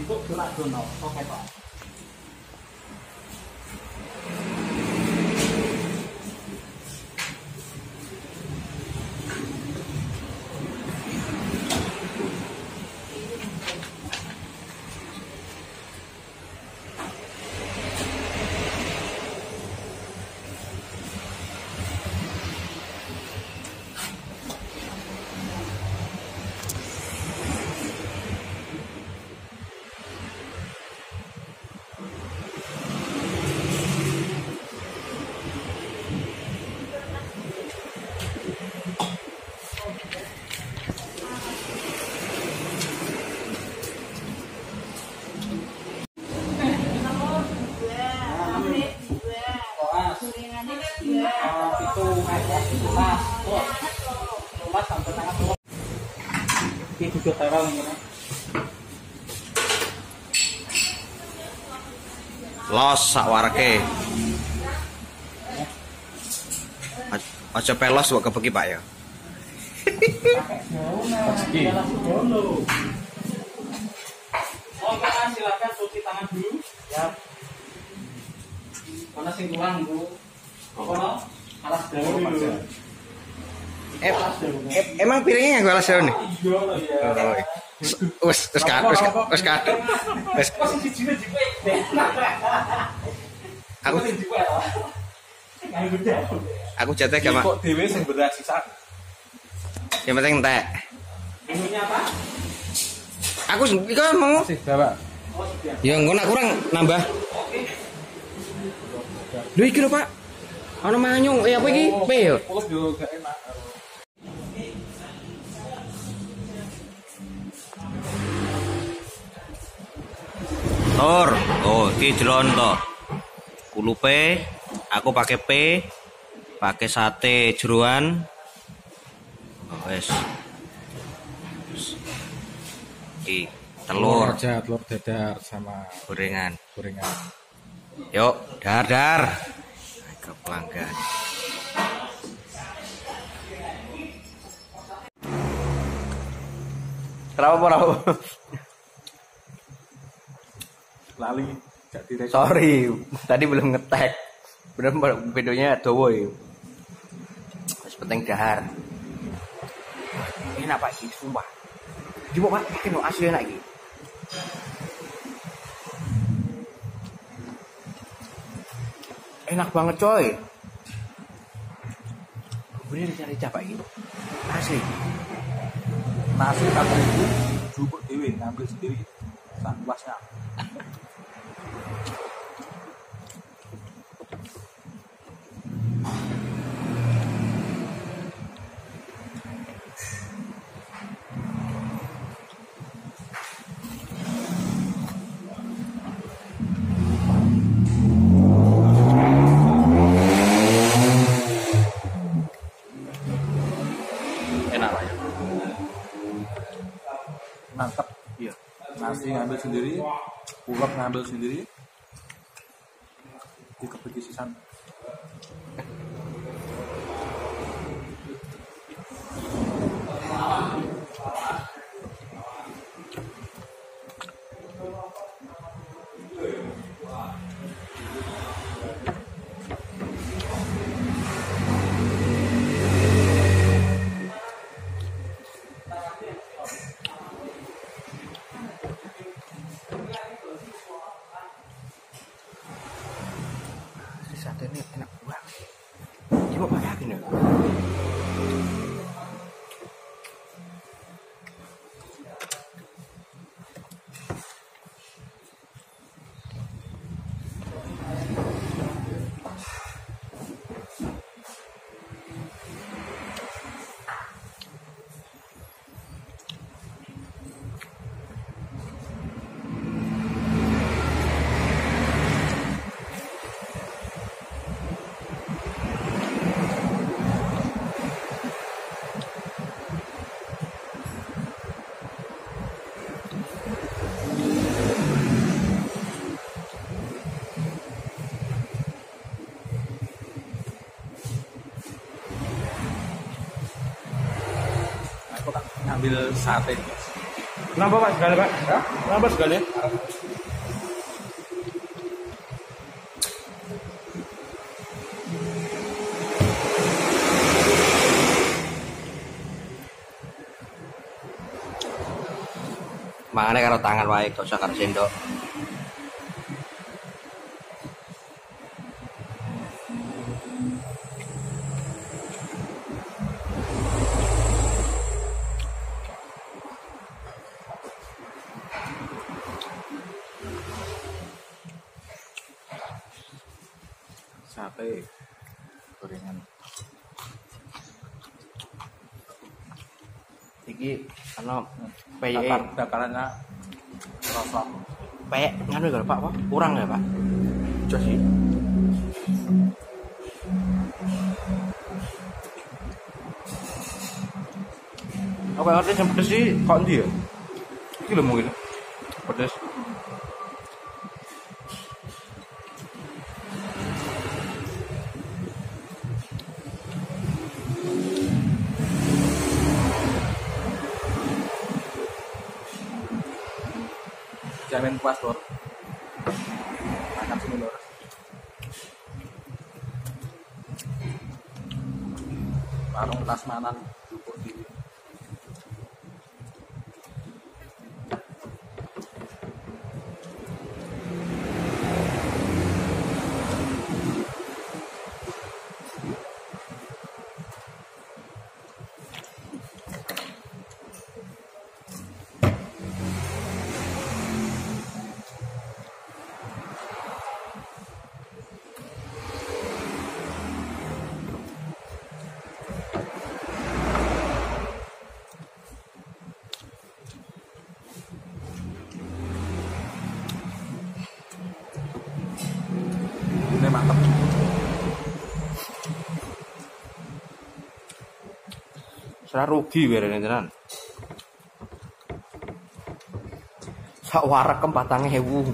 untuk gerak dono. Oke, Pak. Ini juga terang ini. Los sakwarke. Aja pelos kok kebeki Pak ya. Rezeki. Oke, silakan cuci tangan dulu. Ya. Mana sing kurang, Bu? Kono alas daun aja. Emang piringnya nggak alas daun nih? Iya loh ya. Wes aku jatah gak mak. Kok dhewe sing bereaksi sak. Yang penting entek. Ininya apa? Aku iku mau. Sih, Bapak. Ya engko nak kurang nambah. Lho iki lho Pak. Ana manyung, apa iki? P yo. Kok yo gak enak. Tor, oh iki jelon to. Kulupe, aku pakai P, pakai sate jeruan. Oh, wes. Iki telur aja, telur dadar sama gorengan. gorengan. Yuk, dar. Ke pelanggan. Kenapa? Lali gak direk. Sorry, tadi belum ngetek. Bener videonya dowo ya. Penting dahar. Enak Pak sih, sumpah. Coba Pak, yakin lo asli enak iki. Enak banget coy. Bener cari Pak gitu. Asli. Nasi kata itu jupuk dewe ngambil sendiri. Tak puasnya. Enak Pak ya. Mantap. Iya. Nasi ngambil sendiri, ulek ngambil sendiri. Dikebeki sisan. Sate ini enak banget. Coba Pak yakin ya. Aku tak ngambil sate guys. Kenapa Pak sekali Pak? Hah? Kenapa sekali? Mangane karo tangan wae, gak usah karo sendok. Sate gorengan. Iki ana peye. Dakarannya rasa Peye nganu ya Pak, apa? Kurang ya Pak? jos sih. Apa ngerti yang pedes sih kok ndi ya? Iki lho mungkin. Pedes. Jamin puas lor. Makan sini lor. Warung Lasmanan Jupuk di ini mantap. Serah rugi berene tenan. Sak warekem 4.000.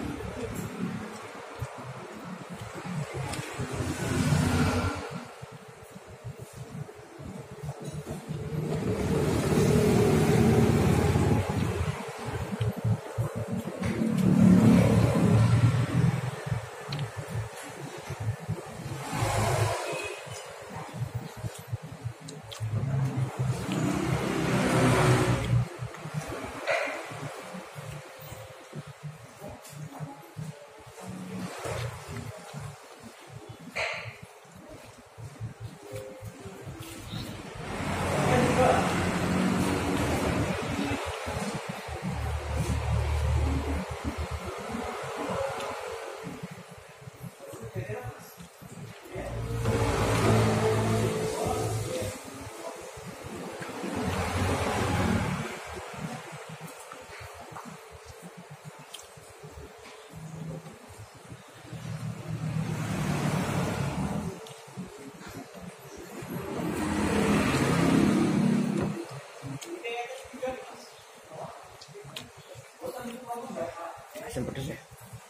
Asam pedes ya.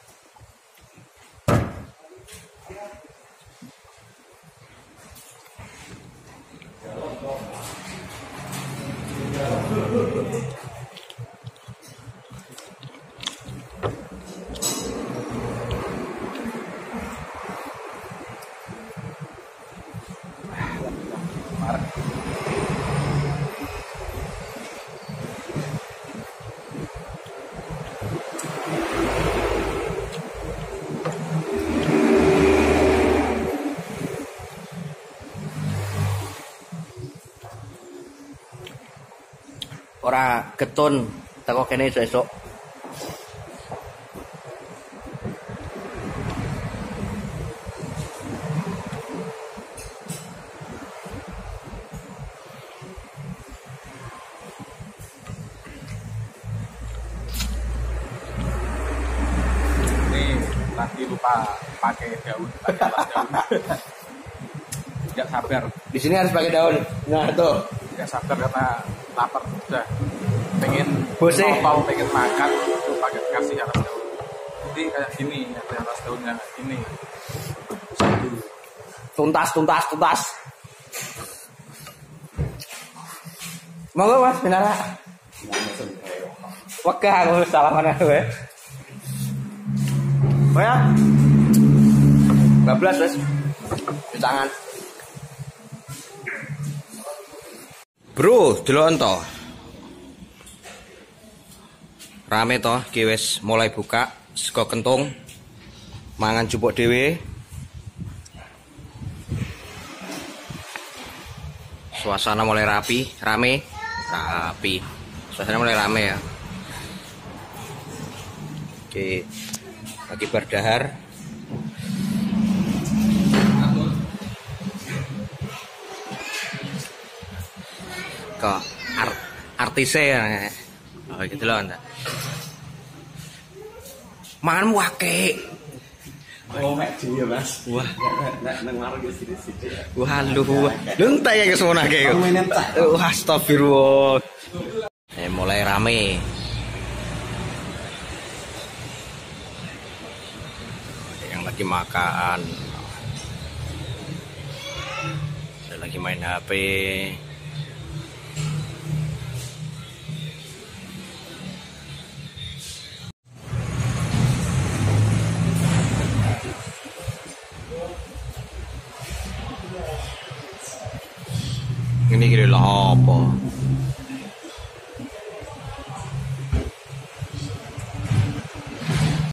Ora getun teko kene esuk. Ini lagi lupa pakai daun, pakai daun. Tidak sabar, Di sini harus pakai daun. Nah, tuh. tidak sabar karena lapar sudah. Pengen Bose. mau pengen makan, tuh pakai kasih alas daun. Jadi kayak gini, ada alas daunnya ini. Satu. Tuntas. Monggo Mas, Binara. Wegah aku salaman kowe. Oh ya. Bablas wis. Di tangan. Bro, delok ento. Rame toh, iki wis mulai buka sego kentung. Mangan jupuk dhewe. Suasana mulai rapi. Suasana mulai rame ya. Oke. Lagi berdahar. Kok artisnya ya. Oh gitu loh anda. Mangan wake. Oh, mek dhewe, Mas. Wah, Nang warung ya sithik-sithik. wah lu entek ya kesono ge. Wah, astagfirullah. Mulai rame. Yang lagi makan. Ada lagi main HP. Ini kira lah apa?